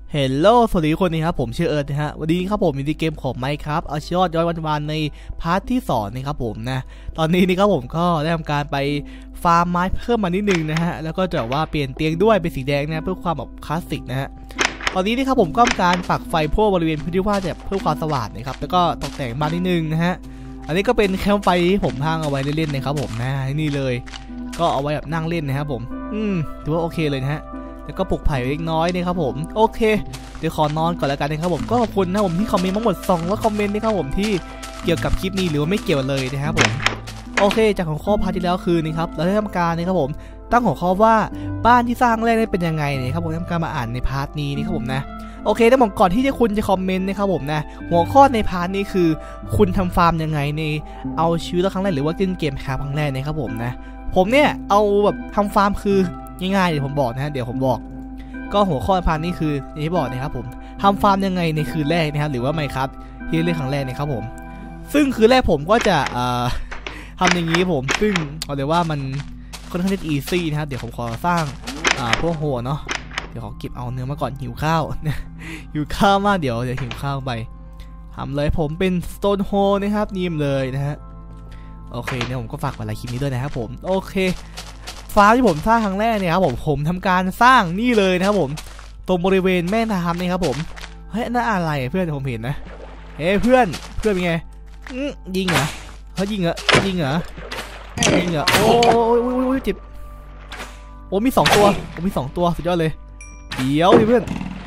เฮลโลสวัสดีคนนี้ครับผมชื่อเอิร์ธนะฮะวันนี้ครับผมมีเกมของไมค์ครับเอาชีวิตย้อนวันในพาร์ทที่2นะครับผมนะตอนนี้นี่ครับผมก็ได้ทำการไปฟาร์มไม้เพิ่มมานิดนึงนะฮะแล้วก็จะว่าเปลี่ยนเตียงด้วยเป็นสีแดงนะเพื่อความแบบคลาสสิกนะฮะตอนนี้นี่ครับผมก็ทำการปักไฟพวกบริเวณพื้นที่ว่าจะเพิ่มความสว่างนะครับแล้วก็ตกแต่งบ้านนิดนึงนะฮะอันนี้ก็เป็นแคมป์ไฟที่ผมทางเอาไว้เล่นๆนะครับผมนะนี่เลยก็เอาไว้แบบนั่งเล่นนะครับผมถือว่าโอเคเลยนะฮะแล้วก็ปลูกไผ่เล็กน้อยนะครับผมโอเคเดี๋ยวขอนอนก่อนแล้วกันนะครับผมก็ขอบคุณนะผมที่คอมเมนต์ทั้งหมด200คอมเมนต์นะครับผมที่เกี่ยวกับคลิปนี้หรือว่าไม่เกี่ยวเลยนะครับผมโอเคจากหัวข้อพาร์ทที่แล้วคือนี่ครับเราได้ทำการนะครับผมตั้งหัวข้อว่าบ้านที่สร้างแรกได้เป็นยังไงนะครับผมทำการมาอ่านในพาร์ทนี้นะครับผมนะโอเคแต่ผมก่อนที่คุณจะคอมเมนต์นะครับผมนะหัวข้อในพาร์ทนี้คือคุณทำฟาร์มยังไงในเอาชีวิตครั้งแรกหรือว่าเล่นเกมครั้งแรกนะครับผมนะผมเนี่ยเอาแบบทำฟาร์มคือง่ายๆเดี๋ยวผมบอกนะฮะเดี๋ยวผมบอกก็หัวข้อพาร์ทนี้คืออย่างที่บอกนะครับผมทำฟาร์มยังไงในคืนแรกนะครับหรือว่าไม่ครับที่เล่นครั้งแรกนะครับผมซึ่งคืนแรกผมก็จะทำอย่างนี้ผมซึ่งเอาเลยว่ามันค่อนข้างจะอีซี่นะครับเดี๋ยวผมขอสร้างพวกหัวเนาะเดี๋ยวขอเก็บเอาเนื้อมาก่อนหิวข้าวหิวข้าวมากเดี๋ยวหิวข้าวไปทำเลยผมเป็น Stone Hole นะครับนิ่มเลยนะฮะโอเคเนี่ยผมก็ฝากไว้ในคลิปนี้ด้วยนะครับผมโอเคฟาร์มที่ผมสร้างครั้งแรกเนี่ยครับผมทำการสร้างนี่เลยนะครับผมตรงบริเวณแม่น้ำนี่ครับผมเฮ้ยนั่นอะไรเพื่อนผมเห็นนะเฮ้ยเพื่อนเป็นไงยิงเหรอเขายิงเหรอโอ้ยเจ็บโอ้มี2ตัวมี2ตัวสุดยอดเลยเดี๋ยวเพื่อน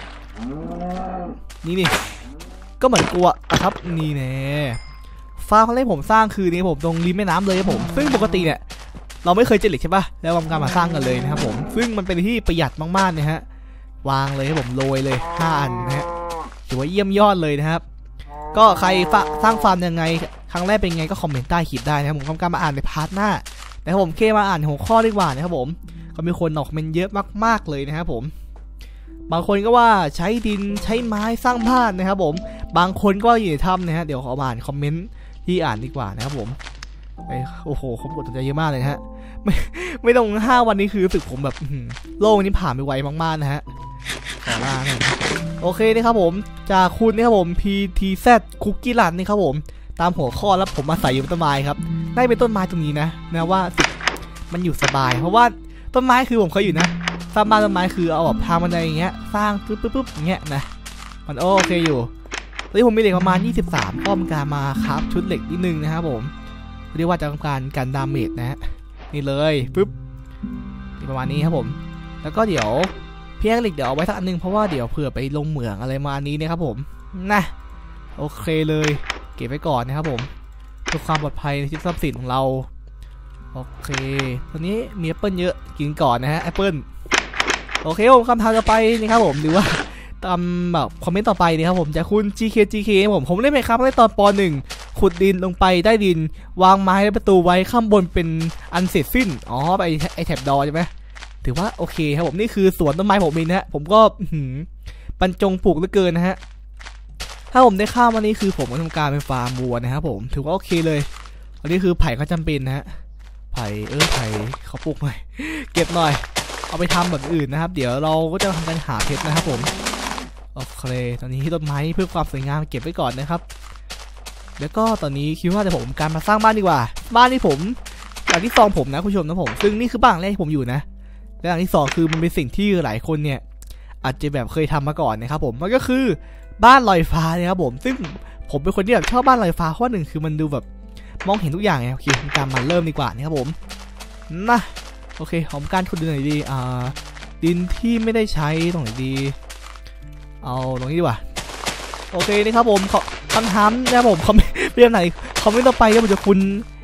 นี่ก็เหมือนกลัวครับนี่แน่ฟาร์มครั้งแรกผมสร้างคือนี่ผมตรงริมแม่น้ำเลยครับผมซึ่งปกติเนี่ยเราไม่เคยเจอเหล็กใช่ปะแล้วทำการมาสร้างกันเลยนะครับผมซึ่งมันเป็นที่ประหยัดมากๆนะฮะวางเลยให้ผมโรยเลย5 อันนะฮะถือว่าเยี่ยมยอดเลยนะครับก็ใครสร้างฟาร์มยังไงครั้งแรกเป็นไงก็คอมเมนต์ใต้คลิปได้นะครับผมทำการมาอ่านในพาร์ทหน้านะครับผมมาอ่านหัวข้อดีกว่านะครับผมก็มีคนออกคอมเมนต์เยอะมากๆเลยนะครับผมบางคนก็ว่าใช้ดินใช้ไม้สร้างบ้านนะครับผมบางคนก็อยู่ในถ้ำนะฮะเดี๋ยวขออ่านคอมเมนต์ที่อ่านดีกว่านะครับผมโอ้โหผมกดสนใจเยอะมากเลยฮะไม่ต้อง5 วันนี้คือรู้สึกผมแบบโลกนี้ผ่านไปไวมากๆนะฮะขอลาโอเคนะครับผมจากคุณนะครับผม PTZ คุกกี้รันนี่ครับผมตามหัวข้อแล้วผมมาใส่อยู่ต้นไม้ครับได้เป็นต้นไม้ตรงนี้นะว่ามันอยู่สบายเพราะว่าต้นไม้คือผมเคยอยู่นะสร้างบ้านต้นไม้คือเอาแบบทางบันไดอย่างเงี้ยสร้างปุ๊บอย่างเงี้ยนะมันโอเคอยู่ตอนนี้ผมมีเหล็กประมาณ23ก็มีการมาครับชุดเหล็กนิดนึงนะครับผมเรียกว่าจะทำการกันดาเมจนะฮะนี่เลยปุ๊บประมาณนี้ครับผมแล้วก็เดี๋ยวเพียงเหล็กเดี๋ยวเอาไว้สักอันนึงเพราะว่าเดี๋ยวเผื่อไปลงเหมืองอะไรมานี้นะครับผมนะโอเคเลยเก็บไว้ก่อนนะครับผมเพื่อความปลอดภัยในชีวิตทรัพย์สินของเราโอเคตอนนี้มีแอปเปิลเยอะกินก่อนนะฮะแอปเปิลโอเคผมคำถามต่อไปนี่ครับผมหรือว่าตามแบบคอมเมนต์ต่อไปนี่ครับผมจากคุณ GK ผมเล่นไหมครับในตอนป.1ขุดดินลงไปได้ดินวางไม้ประตูไว้ข้างบนเป็นอันเสร็จสิ้นไปไอแถบดอใช่ไหมถือว่าโอเคครับผมนี่คือสวนต้นไม้ผมเองนะฮะผมก็บรรจงปลูกเหลือเกินนะฮะถ้าผมได้ข้าววันนี้คือผมก็ทำการเป็นฟาร์มวัวนะครับผมถือว่าโอเคเลยอันนี้คือไผ่ก็จำเป็นนะฮะไผ่เขาปลูกหน่อยเก็บหน่อยเอาไปทำแบบอื่นนะครับเดี๋ยวเราก็จะทำการหาเพชรนะครับผมโอเคตอนนี้ต้นไม้เพื่อความสวยงามเก็บไว้ก่อนนะครับแล้วก็ตอนนี้คิดว่าจะผมการมาสร้างบ้านดีกว่าบ้านที่ผมหลังที่2ผมนะคุณผู้ชมนะผมซึ่งนี่คือบ้านแรกที่ผมอยู่นะและหลังที่2คือมันเป็นสิ่งที่หลายคนเนี่ยอาจจะแบบเคยทำมาก่อนนะครับผมมันก็คือบ้านลอยฟ้านะครับผมซึ่งผมเป็นคนที่แบบชอบบ้านลอยฟ้าเพราะ1คือมันดูแบบมองเห็นทุกอย่างไงโอเคการมาเริ่มดีกว่านะครับผมนะโอเคผมการขุดดินไหนดีดินที่ไม่ได้ใช้ตรงไหนดีเอาตรงนี้ดีกว่าโอเคนี่ครับผมคำถามนะครับผมเขาเรียกไหนคอมเมนต์ต่อไปก็จะคุณ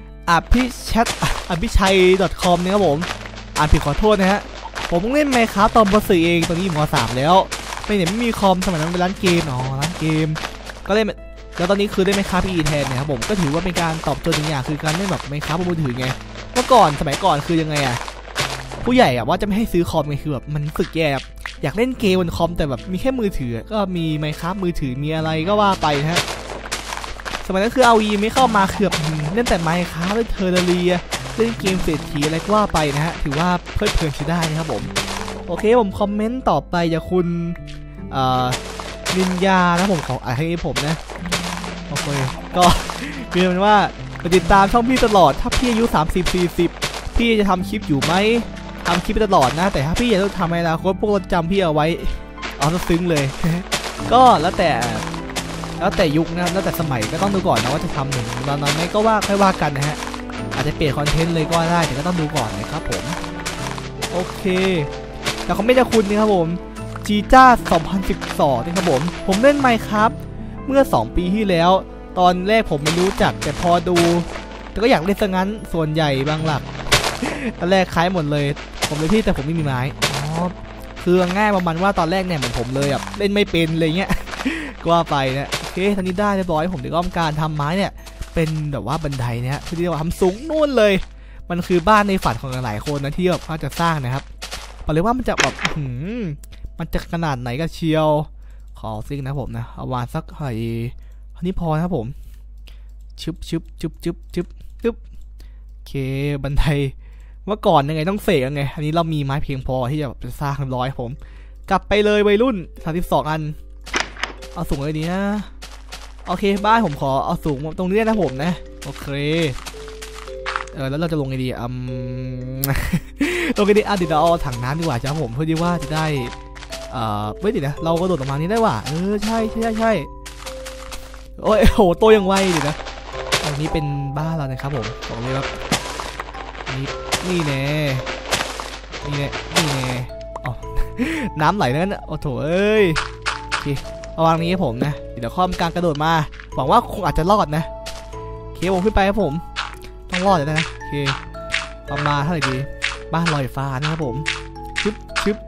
อภิชัย .com นะครับผมอ่านผิดขอโทษนะฮะผมเล่นไมค์ครับตอนป.4เองตอนนี้ม.3แล้วไม่มีคอมสมัยนั้นเป็นร้านเกมร้านเกมก็เล่นแล้วตอนนี้คือได้ไมค์ครับแทนนะครับผมก็ถือว่าเป็นการตอบโจทย์อย่างคือการเล่นแบบไมค์ครับบนมือถือไงเมื่อก่อนสมัยก่อนคือยังไงผู้ใหญ่ว่าจะไม่ให้ซื้อคอมไงคือแบบมันฝึกแย่อยากเล่นเกมบนคอมแต่แบบมีแค่มือถือก็มีไมค์ครับมือถือมีอะไรก็ว่าไปนะฮะสมัยนั้นคือเอาไม่เข้ามาคือแบบเล่นแต่ไมค์ครับเล่นเทอร์เรียเล่นเกมเศรษฐีอะไรก็ว่าไปนะฮะถือว่าเพลิดเพลินใช้ได้นะครับผมโอเคผมคอมเมนต์ต่อไปจากคุณนินยานะผมของให้ผมนะโอเคก็คือเป็นว่าติดตามช่องพี่ตลอดถ้าพี่อายุ30-40พี่จะทำคลิปอยู่ไหมทำคลิปไปตลอดนะแต่ถ้าพี่อยากจะทำในอนาคตพวกเราจำพี่เอาไว้เอาซึ้งเลย ก็แล้วแต่ยุคนะแล้วแต่สมัยก็ต้องดูก่อนนะว่าจะทำหนึ่งตอนนั้นไม่ก็ว่าค่อยว่ากันนะฮะอาจจะเปลี่ยนคอนเทนต์เลยก็ได้แต่ก็ต้องดูก่อนนะครับผมโอเคแต่เขาไม่จะคุณนี่ครับผมจีจ้า2012นี่ครับผมเล่นไมค์ครับเมื่อ2 ปีที่แล้วตอนแรกผมไม่รู้จักแต่พอดูแต่ก็อยากเล่นซะงั้นส่วนใหญ่บางหลักตอนแรกคล้ายหมดเลยผมเลยพี่แต่ผมไม่มีไม้อ๋อคือง่ายประมาณว่าตอนแรกเนี่ยเหมือนผมเลยแบบเล่นไม่เป็นอะไรเงี้ยก็ว่าไปนะโอเคทันนี้ได้เรียบร้อยผมถึงต้องการทำไม้เนี่ยเป็นแบบว่าบันไดเนี่ยที่เรียกว่าทำสูงนู่นเลยมันคือบ้านในฝันของหลายคนนะที่แบบเขาจะสร้างนะครับบอกเลยว่ามันจะแบบมันจะขนาดไหนกันเชียวขอซิกนะผมนะเอาวางสักหน่อยอันนี้พอนะครับผมชึบโอเคบันไดเมื่อก่อนยังไงต้องเสกยังไงอันนี้เรามีไม้เพียงพอที่จะแบบสร้างเรียบร้อยผมกลับไปเลยวัยรุ่น32 อันเอาสูงเลยดีนะโอเคบ้านผมขอเอาสูงตรงนี้นะผมนะโอเคแล้วเราจะลงไงดีลงไงดีเดี๋ยวเราเอาถังน้ำดีกว่าจ้าผมเพื่อที่ว่าจะได้ไม่ดินะเราก็โดดออกมานี้ได้ว่ะใช่โอ้ยโหโตยังไวดินะตรงนี้เป็นบ้านเรานะครับผมบอกเลยว่านี่แน่อ๋อน้ำไหลนั่นโอ้โถเอ้ยโอเคเอาวางนี้ให้ผมนะเดี๋ยวข้อมกลางกระโดดมาหวังว่าคงอาจจะรอดนะโอเคผมขึ้นไปครับผมต้องรอดเลยนะโอเคเอามาเท่าไหร่ดีบ้านลอยฟ้านะครับผมชึบ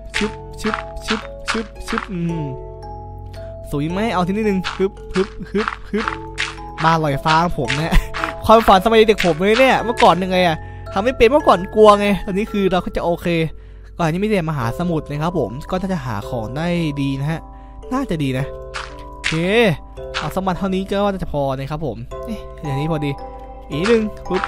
สวยไหมเอาทีนิดนึงฮึบบ้านลอยฟ้าผมเนี่ยความฝันสมัยเด็กผมเลยเนี่ยเมื่อก่อนยังไงอะทำไม่เป็นเมื่อก่อนกลัวไงตอนนี้คือเราก็จะโอเคก่อนนี้ไม่ได้มหาสมุทรนะครับผมก็จะหาของได้ดีนะฮะน่าจะดีนะโอเคเอาสมบัติเท่านี้ก็ว่าจะพอนะครับผมอย่างนี้พอดีอีกนึงปึ๊บ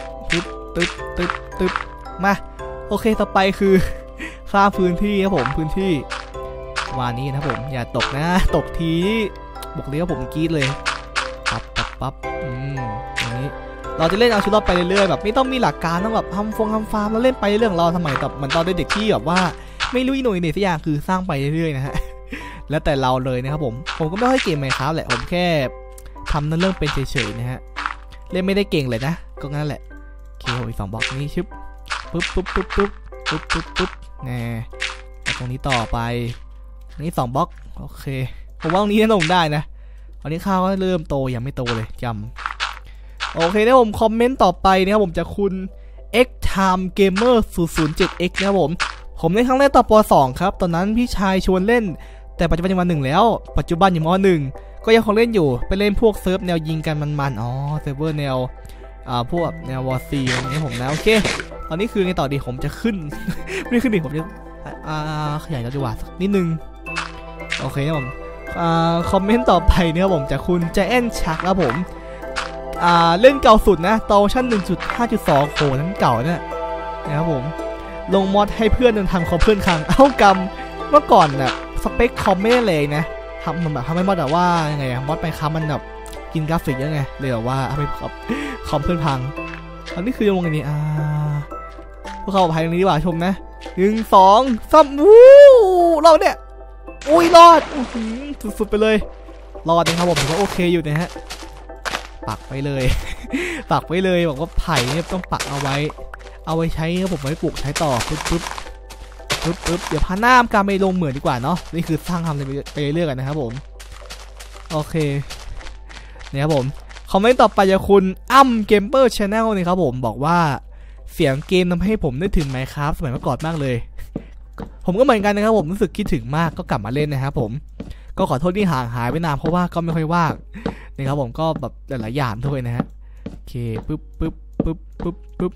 ตึ๊บมาโอเคต่อไปคือสร้างพื้นที่ครับผมพื้นที่วานี้นะผมอย่าตกนะตกทีบอกเลยว่าผมกรี๊ดเลยปั๊บอย่างนี้เราจะเล่นเอาชีวิตรอดไปเรื่อยๆแบบไม่ต้องมีหลักการต้องแบบทำฟาร์มแล้วเล่นไปเรื่องเราสมัยแบบเหมือนตอนเด็กที่แบบว่าไม่รู้อีโน่อีเหน่สักอย่างคือสร้างไปเรื่อยๆนะฮะแล้วแต่เราเลยนะครับผมก็ไม่ค่อยเก่งไหมครับแหละผมแค่ทำนั่นเรื่องเป็นเฉยๆนะฮะเล่นไม่ได้เก่งเลยนะก็งั้นแหละโอเคอีก2 บล็อกนี้ชึบปุ๊บแน่ตรงนี้ต่อไปนี่2 บล็อกโอเคผมว่าตรงนี้ลงได้นะตอนนี้ข้าวก็เริ่มโตยังไม่โตเลยจำโอเคนะผมคอมเมนต์ต่อไปนะครับผมจะคุณ X Time Gamer 007X นะครับผมเล่นครั้งแรกต่อป.2 ครับตอนนั้นพี่ชายชวนเล่นแต่ปัจจุบันยังม.1แล้วปัจจุบันอยู่ม.1ก็ยังคงเล่นอยู่ไปเล่นพวกเซิร์ฟแนวยิงกันมันเซิร์ฟเวอร์แนวพวกแนววอร์ซีอะไรนี้ผมนะโอเคตอนนี้คือไงต่อดีผมจะขึ้น ไม่ขึ้นดิผมจะขยายแล้วดีกว่านิดนึงโอเคนะผมคอมเมนต์ต่อไปเนี่ยผมจากคุณใจแอนชักครับผมเล่นเก่าสุดนะโตชั่น 1.5.2 โหนั้นเก่าเนี่ยนะครับผมลงมอดให้เพื่อนทำคอมเพื่อนค้างกำเมื่อก่อนน่ะสเปคคอมไม่ได้เลยนะทำมันแบบทำให้มอดแบบว่ายังไงมอดไปค้ามันแบบกินกราฟิกยังไงเลยแบบว่าทำให้คอมเพื่อนพังตอนนี้คือลงอันนี้พวกเขาภายในนี้ดีกว่าชมนะ1 2 3วู้เราเนี่ยอุ้ยรอดสุดๆไปเลยรอดนะครับผมถือว่าโอเคอยู่นะฮะปักไปเลยบอกว่าไผ่เนี่ยต้องปักเอาไว้ใช้ครับผมไว้ปลูกใช้ต่อปึ๊บเดี๋ยวพาหน้าการไปลงเหมือนดีกว่าเนาะนี่คือสร้างทำไปเรื่อยๆกันนะครับผมโอเคเนี่ยครับผมคอมเมนต์ต่อไปจากคุณเกมเปอร์ชาแนลนี่ครับผมบอกว่าเสียงเกมทำให้ผมนึกถึง Minecraft สมัยเมื่อก่อนมากเลยผมก็เหมือนกันนะครับผมรู้สึกคิดถึงมากก็กลับมาเล่นนะครับผมก็ขอโทษที่ห่างหายไปนานเพราะว่าก็ไม่ค่อยว่างนะครับผมก็แบบหลายๆอย่างด้วยนะฮะโอเคปึ๊บ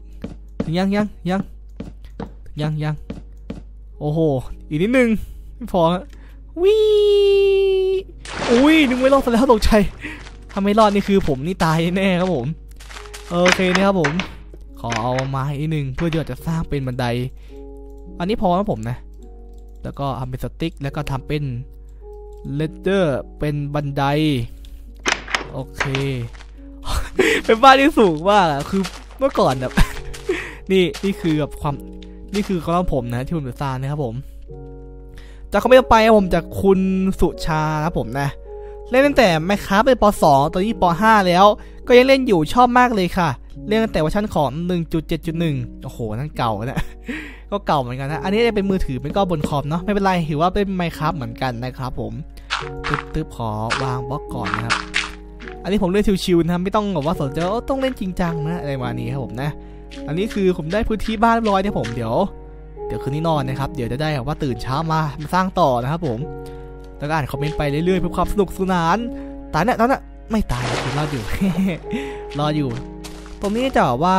ยังโอ้โหอีกนิดนึงไม่พอวิอุ้ยนึกไม่รอดซะแล้วตกใจถ้าไม่รอดนี่คือผมนี่ตายแน่ครับผมโอเคนะครับผมขอเอามาอีกนึงเพื่อที่จะสร้างเป็นบันไดอันนี้พอครับผมนะแล้วก็ทำเป็นสติ๊กแล้วก็ทำเป็นเลดเดอร์เป็นบันไดโอเค เป็นบ้านที่สูงมากคือเมื่อก่อนแบบ นี่คือแบบความนี่คือของผมนะที่ผมจะสร้างนะครับผมจากคอมเมนต์ไปผมจากคุณสุชาครับผมนะเล่นตั้งแต่แมคคาเป็นป.2 ตอนนี้ป.5 แล้วก็ยังเล่นอยู่ชอบมากเลยค่ะเล่นตั้งแต่เวอร์ชันของ 1.7.1 โอ้โหนั่นเก่านะก็เก่าเหมือนกันนะอันนี้จะเป็นมือถือเป็นก็บนคอมเนาะไม่เป็นไรถือว่าเป็นไมค์ครับเหมือนกันนะครับผมตึ๊บขอวางบล็อกก่อนนะครับอันนี้ผมเล่นชิวๆนะไม่ต้องแบบว่าสนใจต้องเล่นจริงจังนะอะไรมานี้ครับผมนะอันนี้คือผมได้พื้นที่บ้านเรียบร้อยเนี่ยผมเดี๋ยวคืนนี้นอนนะครับเดี๋ยวจะได้แบบว่าตื่นเช้ามาสร้างต่อนะครับผมแล้วก็อ่านคอมเมนต์ไปเรื่อยๆเพื่อความสนุกสนานตายเนี่ยตอนนั้นไม่ตายคือรอดอยู่ รออยู่ตรงนี้จะแบบว่า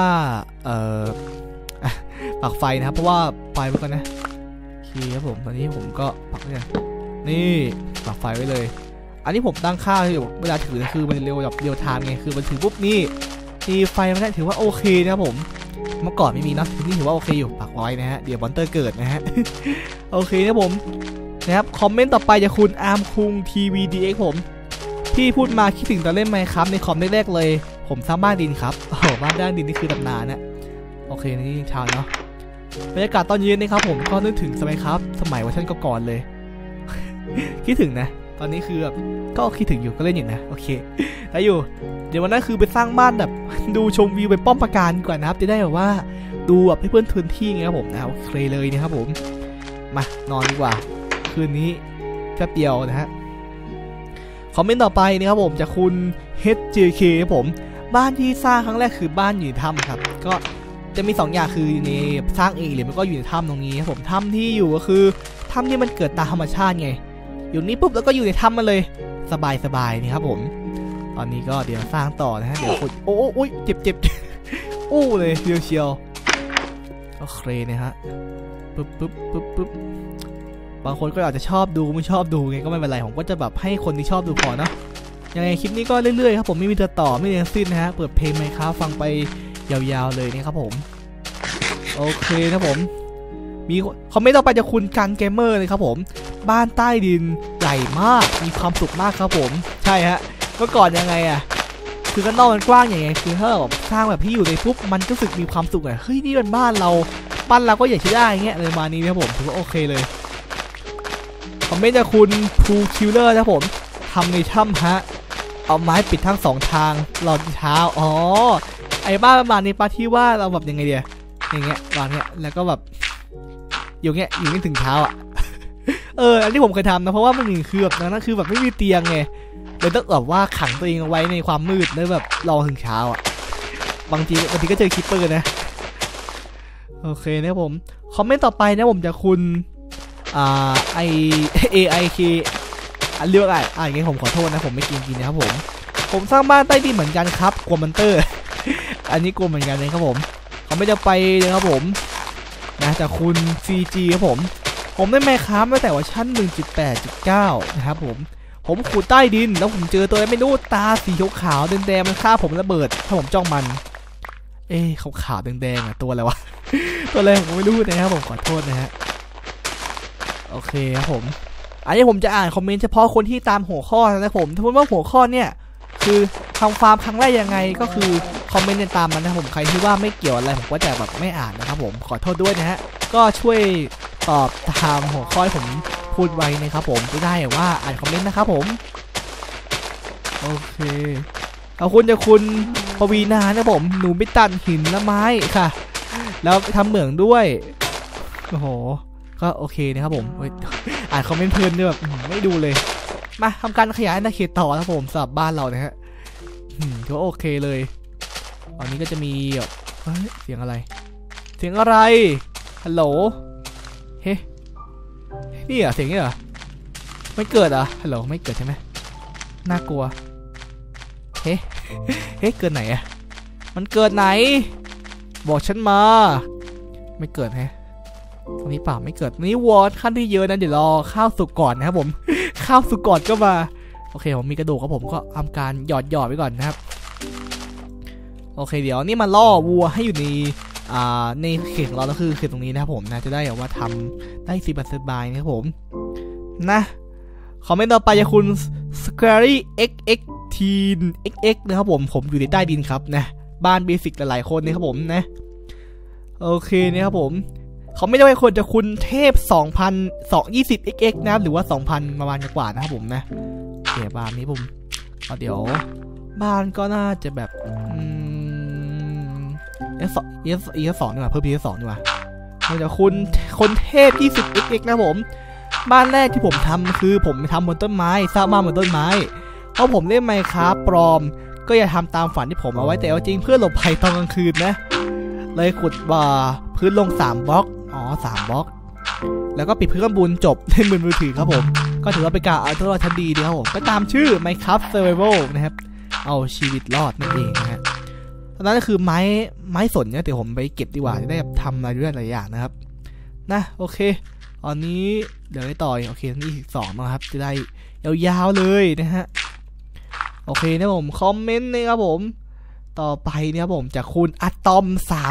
ปักไฟนะครับเพราะว่าไฟไว้ก่อนนะโอเคครับผมตอนนี้ผมก็ปักเนี่ยนี่ปักไฟไว้เลยอันนี้ผมตั้งค่าอยู่เวลาถือคือมันเร็วแบบเรียวไทม์ไงคือมันถือปุ๊บนี่มีไฟมันได้ถือว่าโอเคนะครับผมเมื่อก่อนไม่มีเนาะทีนี้ถือว่าโอเคอยู่ปักไว้นะฮะเดี๋ยวมอนเตอร์เกิดนะฮะ โอเคนะผมนะครับคอมเมนต์ต่อไปจากคุณอาร์มคุงทีวีดีเอ็กผมพี่พูดมาคิดถึงตอนเล่นไหมครับในคอมแรกๆเลยผมสร้างบ้านดินครับโอ้โหบ้านด้านดินนี่คือตำนานนะโอเคนี่เช้าเนาะบรรยากาศตอนเย็นนะครับผมก็นึกถึงสมัยครับสมัยเวอร์ชันก่อนเลย คิดถึงนะตอนนี้คือแบบก็คิดถึงอยู่ก็เล่นอยู่นะโอเคแล้วอยู่เดี๋ยววันนั้นคือไปสร้างบ้านแบบดูชมวิวไปป้อมปราการก่อนนะครับจะได้แบบว่าดูแบบให้เพื่อนพื้นที่ไงครับผมนะโอเคเลยนะครับผมมานอนดีกว่าคืนนี้แป๊บเดียวนะฮะคอมเมนต์ต่อไปนะครับผมจากคุณ HJK ครับผมบ้านที่สร้างครั้งแรกคือบ้านอยู่ในถ้ำครับก็จะมี2 อย่างคือในสร้างเองหรือมันก็อยู่ในถ้ำตรงนี้ครับผมถ้ำที่อยู่ก็คือถ้ำที่มันเกิดตามธรรมชาติไงอยู่นี่ปุ๊บแล้วก็อยู่ในถ้ำมาเลยสบายนี่ครับผมตอนนี้ก็เดี๋ยวสร้างต่อนะฮะเดี๋ยวขุดโอ้ยเจ็บ อู้เลยเชียวโอเคนะฮะปึ๊บบางคนก็อาจจะชอบดูไม่ชอบดูไงก็ไม่เป็นไรผมก็จะแบบให้คนที่ชอบดูพอเนาะยังไงคลิปนี้ก็เรื่อยๆครับผมไม่มีตัวต่อไม่มีทั้งสิ้นนะฮะเปิดเพลงไมค์ครับฟังไปยาวๆเลยนะครับผมโอเคนะผมมีคอมเมนต์ต่อไปจากคุณกันเกมเมอร์เลยครับผมบ้านใต้ดินใหญ่มากมีความสุขมากครับผมใช่ฮะเมื่อก่อนยังไงอะคือข้างนอกมันกว้างอย่างไงคือถ้าแบบสร้างแบบที่อยู่ในปุ๊บมันก็รู้สึกมีความสุขอะเฮ้ยนี่เป็นบ้านเราก็อยากใช้ได้เงี้ยเลยมานี้นะครับผมถือว่าโอเคเลยคอมเมนต์จากคุณพูคิลเลอร์นะผมทำในถ้ำฮะเอาไม้ปิดทั้ง2 ทางรอเช้าอ๋อไอ้บ้านประมาณนี้ป้าที่ว่าเราแบบยังไงเดียอย่างเงี้ยวางเงี้ยแล้วก็แบบอยู่เงี้ยอยู่ไม่ถึงเช้าอ่ะ อันที่ผมเคยทำนะเพราะว่ามันมีคือแบบนั้นคือแบบไม่มีเตียงไงเลยต้องแบบว่าขังตัวเองเอาไว้ในความมืดแล้วแบบรอถึงเช้าอ่ะบางทีก็เจอคิปเปอร์นะโอเคนะผมคอมเมนต์ต่อไปนะผมจากคุณAIK เรียกอะไรอย่างเงี้ยผมขอโทษนะผมไม่กินนะครับผมสร้างบ้านใต้ดินเหมือนกันครับกลัวมอนเตอร์ อันนี้กลัวเหมือนกันเลยครับผมเขาไม่จะไปเลยครับผมนะจากคุณ CG ครับผมได้แมคครับตั้งแต่ว่าชั้น 1.8.9 นะครับผมขุดใต้ดินแล้วผมเจอตัวอะไรไม่รู้ตาสีขาวๆแดงๆมันฆ่าผมระเบิดถ้าผมจ้องมันขาวๆแดงๆอะตัวอะไรวะ ตัวอะไรผมไม่รู้นะครับผมขอโทษนะฮะโอเคครับผมอันนี้ผมจะอ่านคอมเมนต์เฉพาะคนที่ตามหัวข้อนะผมถ้าพูดว่าหัวข้อเนี่ยคือทำฟาร์มครั้งแรกยังไงก็คือคอมเมนต์ตามมันนะผมใครที่ว่าไม่เกี่ยวอะไรผมก็จะแบบไม่อ่านนะครับผมขอโทษด้วยนะฮะก็ช่วยตอบตามหัวข้อที่ผมพูดไว้นะครับผมจะได้ว่าอ่านคอมเมนต์นะครับผมโอเคขอบคุณจากคุณปวีนานะผมหนูไม่ตัดหินและไม้ค่ะแล้วทำเหมืองด้วยโอ้โหก็โอเคนะครับผมอ่านคอมเมนต์เพลินด้วยแบบไม่ดูเลยมาทำการขยายอาณาเขตต่อนะผมสำหรับบ้านเรานะฮะถือว่าโอเคเลยตอนนี้ก็จะมีแบบเสียงอะไรฮัลโหลเฮ้นี่เสียงนี่เหรอไม่เกิดฮัลโหลไม่เกิดใช่ไหมน่ากลัวเฮ้เกิดไหนมันเกิดไหนบอกฉันมาไม่เกิดตรงนี้เปล่าไม่เกิดนี่วอร์ดขั้นที่เยอะนะเดี๋ยวรอข้าวสุกก่อนนะครับผมข้าวสุกก่อนก็มาโอเคผมมีกระดูกครับผมก็ทำการหยอดไว้ก่อนนะครับโอเคเดี๋ยวนี่มาล่อวัวให้อยู่ในเขตของเราก็คือเขตตรงนี้นะครับผมนะจะได้แบบว่าทำได้สบายนะครับผมนะคอมเมนต์ต่อไปจากคุณ Scary XX Teen XX นะครับผมอยู่ในใต้ดินครับนะบ้านเบสิกหลายๆคนนะครับผมนะโอเคนะครับผมเขาไม่ได้ว่าคนจะคุณเทพ 2,220 XX นะครับหรือว่า 2,000 ประมาณกว่านะครับผมนะเดี๋ยวบ้านนี้ผมเดี๋ยวบ้านก็น่าจะแบบS2 ดีกว่าเพิ่ม PS2 ดีกว่าเราจะคนเทพ 20XX นะผมบ้านแรกที่ผมทำคือผมทำบนต้นไม้สร้างบ้านบนต้นไม้เพราะผมเล่นไมน์คราฟปลอมก็อย่าทำตามฝันที่ผมเอาไว้แต่เอาจริงเพื่อหลบภัยตอนกลางคืนนะเลยขุดพื้นลง3บล็อก3บล็อกแล้วก็ปิดพื้นข้างบนจบเล่นมือถือครับผมก็ถือว่าเป็นการเอาตัวรอดชั้นดีดีครับผมก็ตามชื่อ Minecraft Survival นะครับเอาชีวิตรอดนั่นเองนะฮะตอนนั้นก็คือไม้สนเนี่ยเดี๋ยวผมไปเก็บดีกว่าจะได้ทำอะไรด้วยหลายอย่างนะครับนะโอเคตอนนี้เดี๋ยวได้ต่อโอเคนี่2นะครับจะได้ยาวๆเลยนะฮะโอเคนะผมคอมเมนต์นะครับผมต่อไปเนี่ยผมจากคุณอะตอม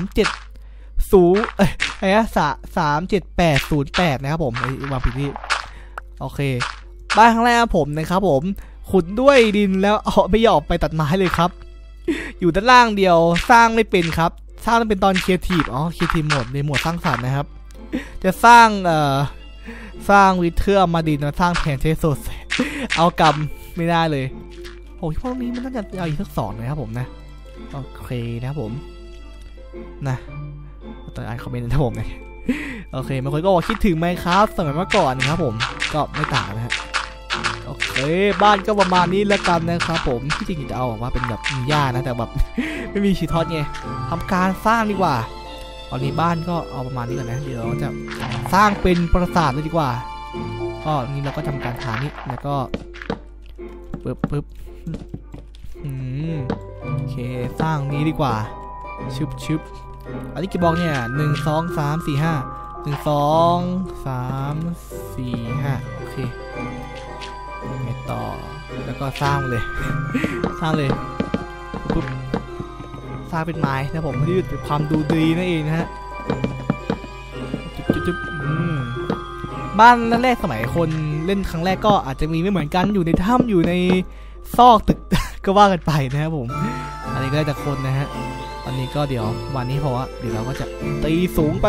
370808นะครับผมวางผิดที่โอเคบ้านข้างแรกผมนะครับผมขุดด้วยดินแล้วไม่ยอมไปตัดไม้เลยครับอยู่ด้านล่างเดียวสร้างไม่เป็นครับสร้างเป็นตอนครีเอทีฟครีเอทีฟโหมดในโหมดสร้างสรรค์นะครับจะสร้างวิเทอร์มาดินมาสร้างแผนเทสโซสเอากำไม่ได้เลยโอ้ยพวกนี้มันน่าจะเอาอีกสัก2นะครับผมนะโอเคนะครับผมนะตอนอ่านคอมเมนต์นะผมนะโอเคบางคนก็บอกคิดถึงไหมครับสมัยเมื่อก่อนนะครับผมก็ไม่ต่างนะฮะโอเคบ้านก็ประมาณนี้แล้วกันนะครับผมที่จริงจะเอาว่าเป็นแบบมีหญ้านะแต่แบบไม่มีชีทอสไงทำการสร้างดีกว่าตอนนี้บ้านก็เอาประมาณนี้ก่อนนะเดี๋ยวเราจะสร้างเป็นปราสาทเลยดีกว่าก็นี่เราก็ทำการทานี้แล้วก็ปึ๊บโอเคสร้างนี้ดีกว่าชึบอันนี้กี่บล็อกเนี่ย1 2 3 4 5 1 2 3 4 5โอเคไงต่อแล้วก็สร้างเลยสร้างเลยปุ๊บสร้างเป็นไม้นะผมที่เป็นความดูดีนั่นเองนะฮะจุ๊บบ้านแรกสมัยคนเล่นครั้งแรกก็อาจจะมีไม่เหมือนกันอยู่ในถ้ำอยู่ในซอกตึกก็ว่ากันไปนะครับผมอันนี้ก็ได้จากคนนะฮะอันนี้ก็เดี๋ยววันนี้เพราะว่าเดี๋ยวเราก็จะตีสูงไป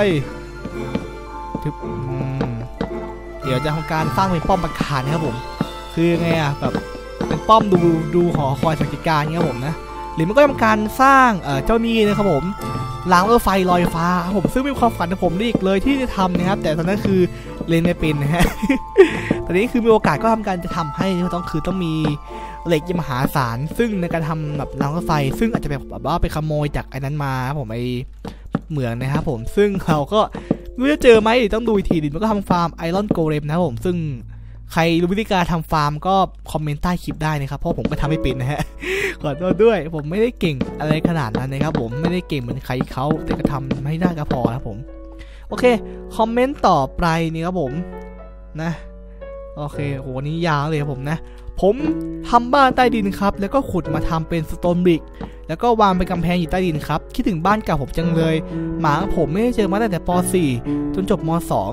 เดี๋ยวจะทำการสร้างเป็นป้อมปราการนะครับผมคือไงแบบเป็นป้อมดูหอคอยสังเกตการณ์ครับผมนะหรือมันก็ทำการสร้างเจ้านี่นะครับผมรางรถไฟลอยฟ้าผมซึ่งเป็นความฝันของผมนี่อีกเลยที่จะทำนะครับแต่ตอนนั้นคือเล่นไม่เป็นนะฮะ ตอนนี้คือมีโอกาสก็ทำการจะทำให้ต้องมีเหล็กมหาศาลซึ่งในการทำแบบรางรถไฟซึ่งอาจจะแบบว่าไปขโมยจากไอ้นั้นมาผมไอเหมืองนะครับผมซึ่งเราก็ไม่รู้จะเจอไหมต้องดูอีกทีดิมันก็ทำฟาร์มไอรอนโกเลมนะครับผมซึ่งใครรู้วิธีการทำฟาร์มก็คอมเมนต์ใต้คลิปได้นะครับเพราะผมก็ทำไม่เป็นนะฮะขอโทษด้วยผมไม่ได้เก่งอะไรขนาดนั้นนะครับผมไม่ได้เก่งเหมือนใครเขาแต่ก็ทำไม่ได้ก็พอนะผมโอเคคอมเมนต์ต่อไปนี่ครับผมนะโอเคโหนี่ยาวเลยครับผมนะผมทำบ้านใต้ดินครับแล้วก็ขุดมาทำเป็นสโตนบริกแล้วก็วางเป็นกำแพงอยู่ใต้ดินครับคิดถึงบ้านเก่าผมจังเลยหมาผมไม่ได้เจอมาตั้งแต่ป .4 จนจบม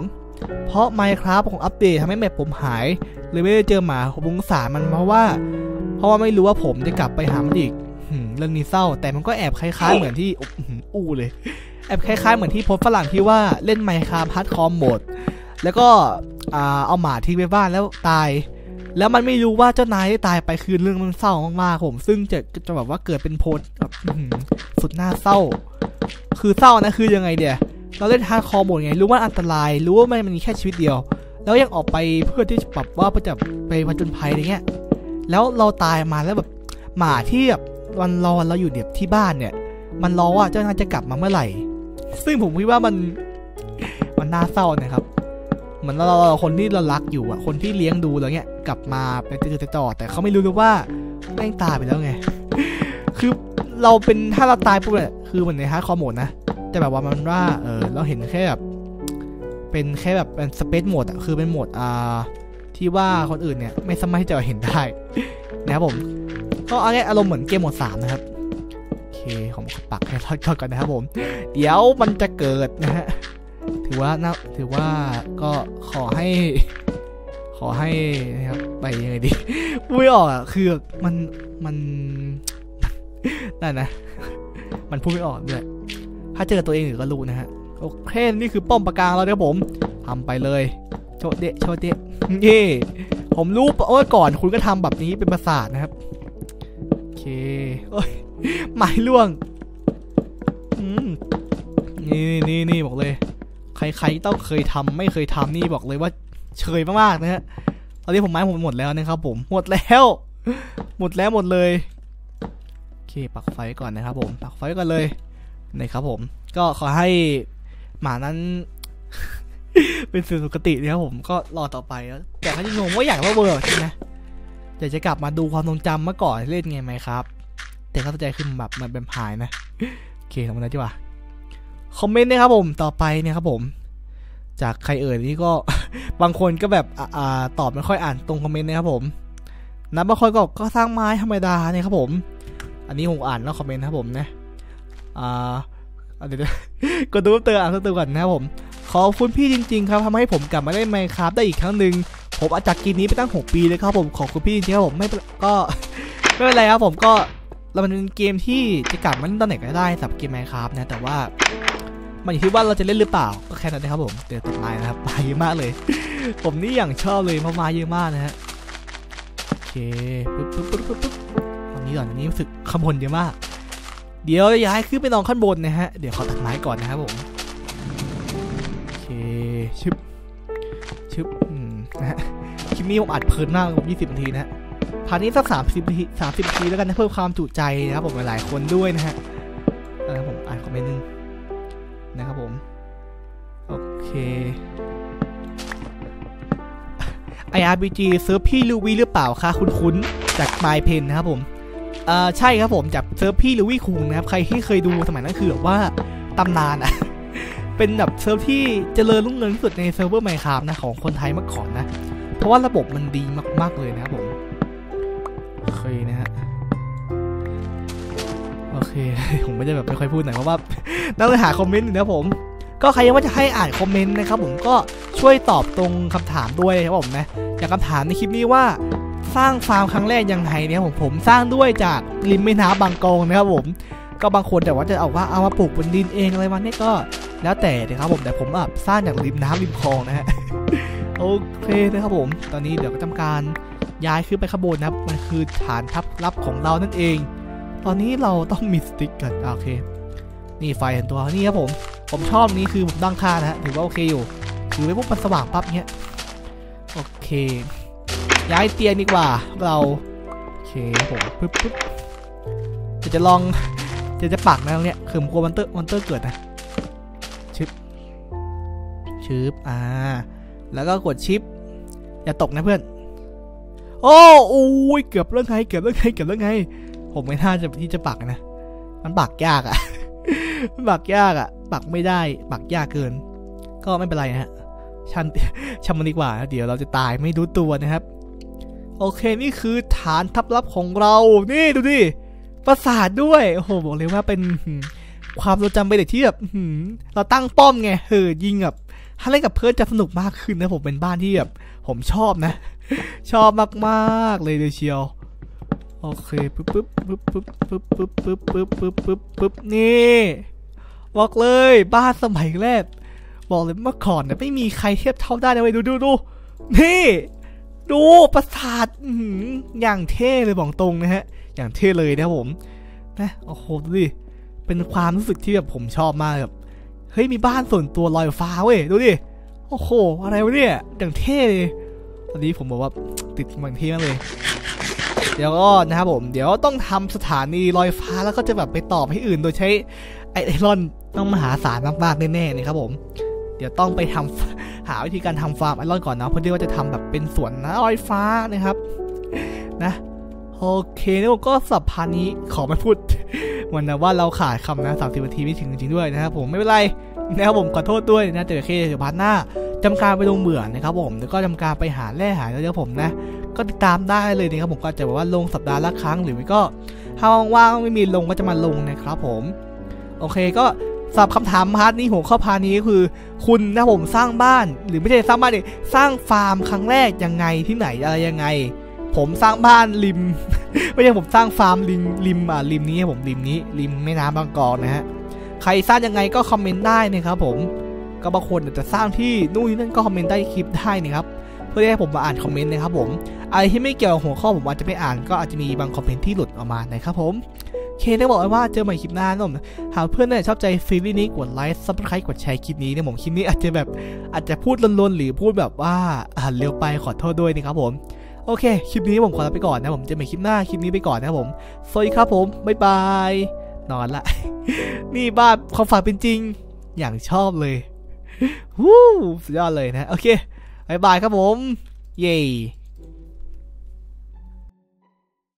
.2 เพราะ Minecraft ของอัปเดตทำให้แมปผมหายเลยไม่ได้เจอหมาผมสงสารมันเพราะว่าไม่รู้ว่าผมจะกลับไปหามันอีกเรื่องนี้เศร้าแต่มันก็แอบคล้ายๆเหมือนที่เลยแอบคล้ายๆเหมือนที่โพสต์ฝรั่งที่ว่าเล่น Minecraft Hardcore Mode แล้วก็เอาหมาทิ้งไปบ้านแล้วตายแล้วมันไม่รู้ว่าเจ้านายได้ตายไปคือเรื่องมันเศร้ามากๆผมซึ่งจะแบบว่าเกิดเป็นโพสต์แบบสุดน่าเศร้าคือเศร้านะคือยังไงเดี๋ยวเราเล่นฮาร์ดคอร์หมดไงรู้ว่าอันตรายรู้ว่ามันมีแค่ชีวิตเดียวแล้วยังออกไปเพื่อที่จะแบบว่าจะไปผจญภัยอะไรเงี้ยแล้วเราตายมาแล้วแบบหมาที่แบบวันรอเราอยู่เดี๋ยวที่บ้านเนี่ยมันรอว่าเจ้านายจะกลับมาเมื่อไหร่ซึ่งผมคิดว่ามันน่าเศร้านะครับเหมือนเราคนที่เรารักอยู่คนที่เลี้ยงดูเราเงี้ยกลับมาเป็นต่อแต่เขาไม่รู้เลยว่าแม่งตายไปแล้วไงคือเราเป็นถ้าเราตายปุ๊บเนี่ยคือเหมือนในฮาร์ดคอร์โหมดนะแต่แบบว่ามันว่าเราเห็นแค่แบบเป็นแค่แบบเป็นสเปซโหมดคือเป็นโหมดที่ว่าคนอื่นเนี่ยไม่สามารถที่จะเห็นได้นะครับผมก็อารมณ์เหมือนเกมโหมด3นะครับโอเคผมปักให้ทอดก่อนนะครับผมเดี๋ยวมันจะเกิดนะฮะถือว่าก็ขอให้อให้นะครับไปยังไงดีไม่ออกอ่ะคือมันนั่นนะมันพูดไม่ออกด้วยถ้าเจอตัวเองหรือก็รู้นะฮะโอเคนี่คือป้อมปราการเราเนี่ยผมทำไปเลยโชเดะนี่ผมรู้ว่าก่อนคุณก็ทำแบบนี้เป็นประสาทนะครับโอเคโอ้ยไม้ล่วงนี่บอกเลยใครต้องเคยทำไม่เคยทำนี่บอกเลยว่าเฉยมากๆนะฮะตอนนี้ผมไม้ผมหมดแล้วนะครับผมหมดเลยโอเคปักไฟก่อนนะครับผมปักไฟก่อนเลยนะครับผมก็ขอให้หมานั้น เป็นสุขตินะครับผมก็รอต่อไปแล้วแต่เขาจะงงว่าอยากว่าเวอร์ใช่ไหมอยากจะกลับมาดูความทรงจำเมื่อก่อนเล่นไงไหมครับแต่เข้าใจขึ้นแบบมันเป็นพายนะโอเคทำอะไรดีวะคอมเมนต์นะครับผมต่อไปเนี่ยครับผมจากใครเอ่ยนี่ก็ บางคนก็แบบตอบไม่ค่อยอ่านตรงคอมเมนต์นะครับผมบางคนก็สร้างไม้ธรรมดาเนี่ยครับผมอันนี้ผมอ่านแล้วคอมเมนต์นะครับผมนะเดี๋ยวกดดูเตอร์อ่านเตอร์ก่อนนะครับผมขอบคุณพี่จริงๆครับทำให้ผมกลับมาเล่น Minecraft ได้อีกครั้งหนึ่งผมอาจากเกมนี้ไปตั้ง6 ปีเลยครับผมขอบคุณพี่จริงๆครับผมไม่เป็นไรครับผมก็มันเป็นเกมที่จะกลับมาเล่นตอนไหนก็ได้สำหรับเกม Minecraft นะแต่ว่ามันอยู่ที่ว่าเราจะเล่นหรือเปล่าก็แค่นั้นนะครับผมเดี๋ยวตัดไม้นะครับมาเยอะมากเลยผมนี่อย่างชอบเลยเพราะมาเยอะมากนะฮะโอเคปึ๊บตรงนี้ก่อนอันนี้รู้สึกข้างบนเยอะมากเดี๋ยวจะย้ายขึ้นไปนอนข้างบนนะฮะเดี๋ยวขอตัดไม้ก่อนนะครับผมโอเคชึบนะฮะคลิปนี้ผมอัดเพลินมากผม20 นาทีนะฮะพาร์ทนี้สัก30 นาทีแล้วกันนะเพิ่มความจุใจนะครับผมหลายคนด้วยนะฮะแล้วผมอ่านคอมเมนต์นึงนะครับผมโอเค IRPG เซิร์ฟพี่ลูวี่หรือเปล่าคะคุ้นจาก My Pen นะครับผมใช่ครับผมจากเซิร์ฟพี่ลูวี่คุงนะครับใครที่เคยดูสมัยนั้นคือแบบว่าตำนานอ่ะ เป็นแบบเซิร์ฟที่เจริญรุ่งเรืองที่สุดในเซิร์ฟเวอร์ Minecraft นะของคนไทยเมื่อก่อนนะเพราะว่าระบบมันดีมากๆเลยนะครับผมโอเคนะฮะโอเค ผมไม่ได้แบบไม่ค่อยพูดหน่อยเพราะว่าต้องไปหาคอมเมนต์นะผมก็ใครยังว่าจะให้อ่านคอมเมนต์นะครับผมก็ช่วยตอบตรงคำถามด้วยครับผมนะจากคำถามในคลิปนี้ว่าสร้างฟาร์มครั้งแรกยังไงเนี่ยผมสร้างด้วยจากริมแม่น้ำบางกองนะครับผมก็บางคนแต่ว่าจะเอามาปลูกบนดินเองอะไรมันนี่ก็แล้วแต่นะครับผมแต่ผมสร้างจากริมน้ำริมคลองนะฮะ โอเคนะครับผมตอนนี้เดี๋ยวก็ทำการย้ายขึ้นไปข้างบนนะครับมันคือฐานทัพลับของเรานั่นเองตอนนี้เราต้องมีสติ๊กกันโอเคนี่ไฟเห็นตัวนี่ครับผมชอบนี้คือผมตั้งค่านะฮะถือว่าโอเคอยู่ถือไว้พวกมันสว่างปั๊บเนี้ยโอเคย้ายเตียงดีกว่าเราโอเคผมปึ๊บจะลองจะปักนะตรงเนี้ยคือผมกลัวมอนเตอร์เกิดนะชิปแล้วก็กดชิปอย่าตกนะเพื่อนโอ้ยเกือบเรื่องไงผมไม่น่าจะที่จะปักนะมันปักยากอ่ะ ปักไม่ได้ปักยากเกินก็ไม่เป็นไรนะฮะชันมันดีกว่าเดี๋ยวเราจะตายไม่รู้ตัวนะครับโอเคนี่คือฐานทัพลับของเรานี่ดูดิปราสาทด้วยโอ้โหบอกเลยว่าเป็นความทรงจำเป็นเด็กที่แบบเราตั้งป้อมไงยิงแบบถ้าเล่นกับเพื่อนจะสนุกมากขึ้นนะผมเป็นบ้านที่แบบผมชอบนะชอบมากๆเลยเชียวโอเคปึ๊บนี่บอกเลยบ้านสมัยแรกบอกเลยเมื่อก่อนเนี่ยไม่มีใครเทียบเท่าได้เลยดูนี่ดูปราสาทอย่างเท่เลยบอกตรงนะฮะอย่างเท่เลยนะผมนะโอ้โหดูดิเป็นความรู้สึกที่แบบผมชอบมากแบบเฮ้ยมีบ้านส่วนตัวลอยฟ้าเว้ยดูดิโอ้โหอะไรวะเนี่ยอย่างเท่เลยตอนนี้ผมบอกว่าติดมันเท่มากเลยเดี๋ยวก็นะครับผมเดี๋ยวต้องทำสถานีลอยฟ้าแล้วก็จะแบบไปต่อให้อื่นโดยใช้ไอรอนต้องมหาศาลมากๆแน่ๆเลยครับผมเดี๋ยวต้องไปหาวิธีการทำฟาร์มไอรอนก่อนนะเพื่อที่ว่าจะทำแบบเป็นสวนลอยฟ้านะครับนะโอเคแล้วก็สับพานี้ขอไม่พูดวันนะว่าเราขาดคำนะ30 นาทีไม่ถึงจริงๆด้วยนะครับผมไม่เป็นไรนะครับผมขอโทษด้วยนะแต่โอเคเดี๋ยวพาร์ทหน้าจำการไปลงเหมืองนะครับผมแล้วก็จำการไปหาแร่หาแล้วผมนะก็ติดตามได้เลยนะครับผมก็จะบอกว่าลงสัปดาห์ละครั้งหรือไม่ก็ถ้าว่างๆไม่มีลงก็จะมาลงนะครับผมโอเคก็สำหรับคำถามพาร์ทนี้หัวข้อพาร์ทนี้ก็คือคุณนะผมสร้างบ้านหรือไม่ใช่สร้างบ้านดิสร้างฟาร์มครั้งแรกยังไงที่ไหนอะไรยังไงผมสร้างบ้านริม ไม่ใช่ผมสร้างฟาร์มริมนี้ผมริมแม่น้ำบางกอกนะฮะใครสร้างยังไงก็คอมเมนต์ได้นะครับผมก็บางคนจะสร้างที่นู่นนี่นั่นก็คอมเมนต์ได้คลิปได้นะครับเพื่อให้ผมมาอ่านคอมเมนต์นะครับผมอะไรที่ไม่เกี่ยวกับหัวข้อผมอาจจะไม่อ่านก็อาจจะมีบางคอมเมนต์ที่หลุดออกมานะครับผมเคได้บอกว่าเจอใหม่คลิปหน้านะผมหากเพื่อนชอบใจฟีลนี้กดไลค์ซับสไครต์กดแชร์คลิปนี้นะผมคลิปนี้อาจจะพูดลนๆหรือพูดแบบว่าเร็วไปขอโทษด้วยนะครับผมโอเคคลิปนี้ผมขอลาไปก่อนนะผมเจอใหม่คลิปหน้าคลิปนี้ไปก่อนนะผมสวัสดีครับผมบ๊ายบายนอนละ นี่บ้าความฝันเป็นจริงอย่างชอบเลยวู้สุดยอดเลยนะโอเคบ๊ายบายครับผมเย้